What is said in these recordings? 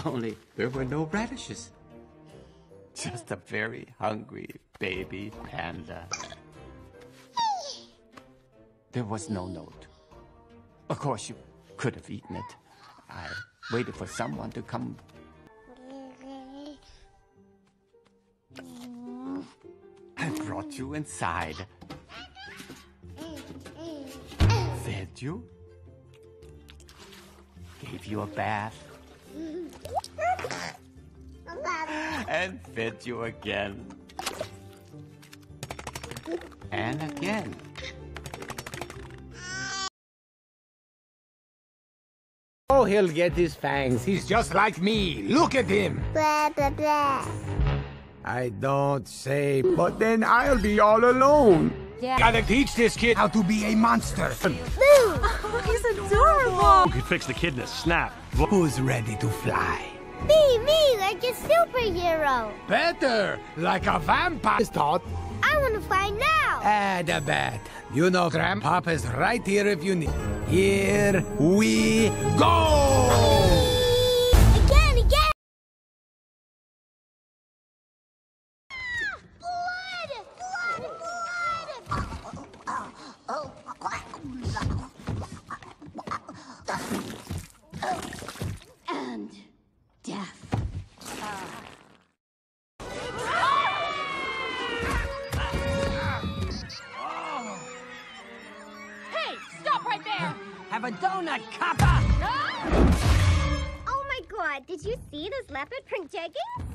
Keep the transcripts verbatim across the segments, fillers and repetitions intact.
Only there were no radishes. Just a very hungry baby panda. There was no note. Of course, you could have eaten it. I waited for someone to come. I brought you inside. Fed you. Gave you a bath. And fed you again. And again. Oh, he'll get his fangs. He's just like me. Look at him. Blah, blah, blah. I don't say, but then I'll be all alone. Yeah. Gotta teach this kid how to be a monster. Boo! Oh, he's adorable. You could fix the kid in a snap. Who's ready to fly? Me, me, like a superhero. Better, like a vampire. Thought. I want to fly now. Ah, the bat. You know Grandpapa's right here if you need. Here we go! Again, again! Blood! Blood! Blood! And death. Hey, stop right there! Have a donut, copper! Oh my god, did you see those leopard print jeggings?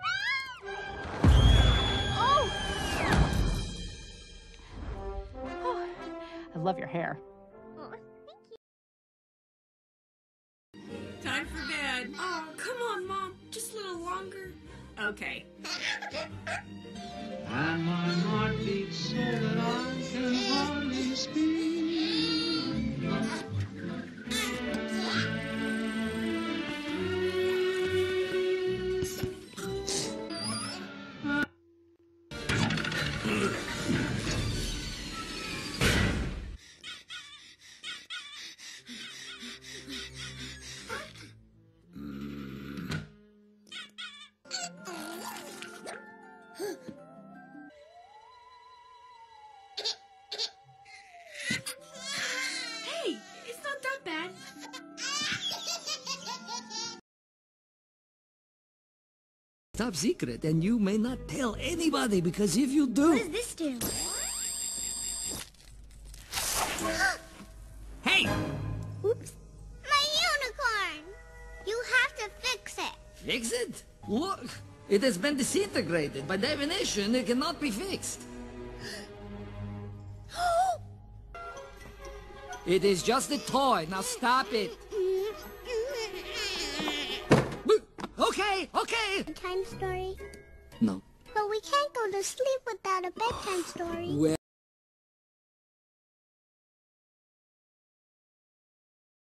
Oh! Oh, I love your hair. Oh, thank you. Time for bed. Oh, come on, Mom. Just a little longer. Okay. And my heart beats so that I can hardly speak. Hey, it's not that bad. Top secret, and you may not tell anybody, because if you do... What does this do? Hey! Oops. My unicorn! You have to fix it. Fix it? Look! It has been disintegrated. By definition, it cannot be fixed. It is just a toy. Now stop it. Okay, okay. Bedtime story? No. But we can't go to sleep without a bedtime story. Well,